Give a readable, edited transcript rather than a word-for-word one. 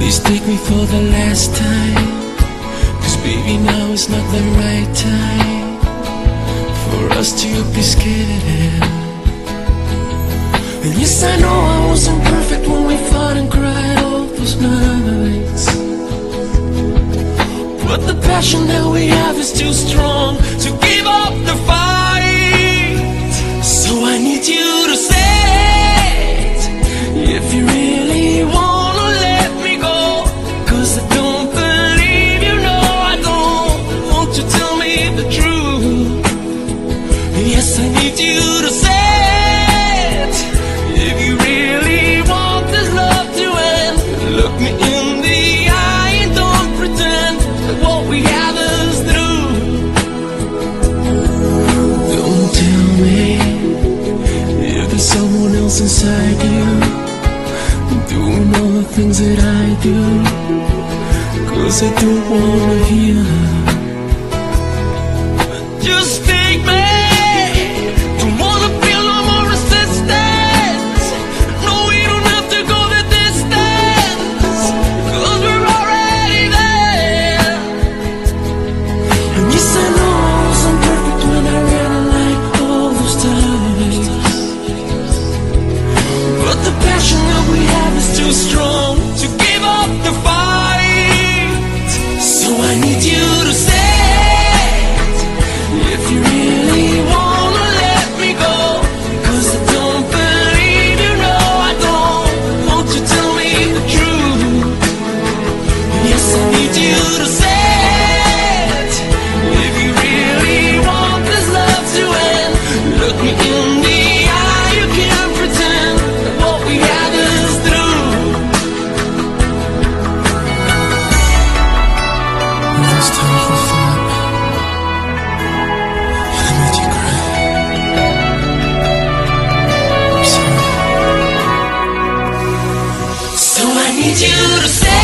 Please take me for the last time, 'cause baby, now is not the right time for us to be scared. And yes, I know I wasn't perfect when we fought and cried all those nights, but the passion that we have is too strong to give up the fight. So I need you to say it, if you really wanna let me go, 'cause I don't believe you know I don't want to tell me the truth. Yes, I need you to say it, if you really want this love to end. Look me in the eye and don't pretend that what we have is through. Don't tell me if there's someone else inside you doing all the things that I do, 'cause I don't wanna hear. Just take me. Don't wanna feel no more resistance. No, we don't have to go the distance, 'cause we're already there. And yes, I know I wasn't perfect when I ran like all those times, but the passion that we have is too strong to give up the fight. So I need you to say it, if you really wanna let me go, 'cause I don't believe you know I don't want to tell me the truth. Yes, I need you to say it, if you really want this love to end. Look me in the eye, you can't pretend that what we have is through. Those times we fought, and I made you cry. I'm sorry. So I need you to say